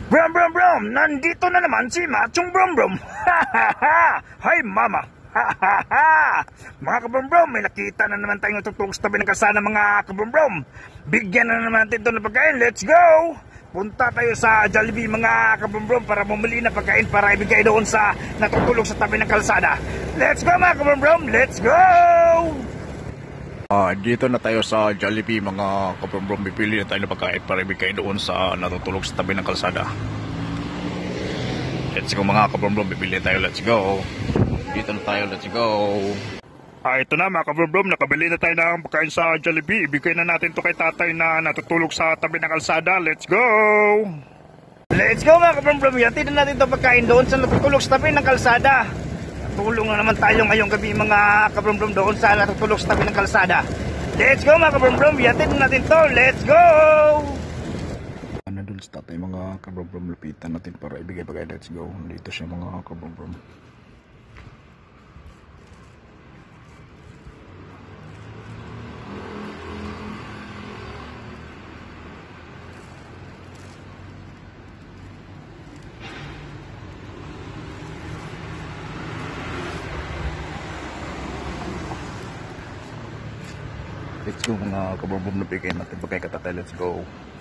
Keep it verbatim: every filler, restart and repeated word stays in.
Brum brum brum! Nandito na naman si Machong Brum Brum! Ha ha ha! Hi mama! Ha ha ha! Mga kabrum brum, may nakita na naman tayong tutulog sa tabi ng kalsada mga kabrum brum. Bigyan na naman natin ito ng pagkain. Let's go! Punta tayo sa Jollibee mga kabrum brum para bumili na pagkain para ibigay doon sa natutulog sa tabi ng kalsada. Let's go mga kabrum brum! Let's go! Ah, dito na tayo sa Jollibee mga kabrum-brum. Bibili na tayo ng pagkain para ibigay doon sa natutulog sa tabi ng kalsada. Let's go mga kabrum-brum, bibili tayo. Let's go. Dito na tayo, let's go. Ah, ito na mga kabrum-brum, nakabili na tayo ng pagkain sa Jollibee. Ibigay na natin to kay tatay na natutulog sa tabi ng kalsada. Let's go! Let's go mga kabrum-brum, yatid na natin itong pagkain doon sa natutulog sa tabi ng kalsada. Tulong na naman tayo ngayong gabi mga kabrum-brum doon sa natutulog sa tabi ng kalsada. Let's go mga kabrum-brum, yatid natin to. Let's go! Ano doon sa tatay mga kabrum-brum, lapitan natin para ibigay pagkain. Let's go. Dito siya mga kabrum-brum. Let's go mga kabrum-brum, nabigay natin pagkain katatay. Let's go.